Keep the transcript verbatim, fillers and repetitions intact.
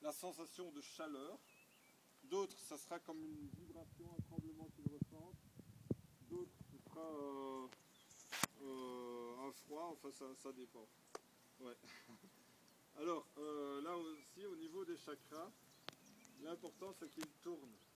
la sensation de chaleur. D'autres, ça sera comme une vibration, un tremblement qu'ils ressentent. D'autres, ce sera euh, euh, un froid, enfin ça, ça dépend. Ouais. Alors, euh, là aussi, au niveau des chakras, l'important c'est qu'ils tournent.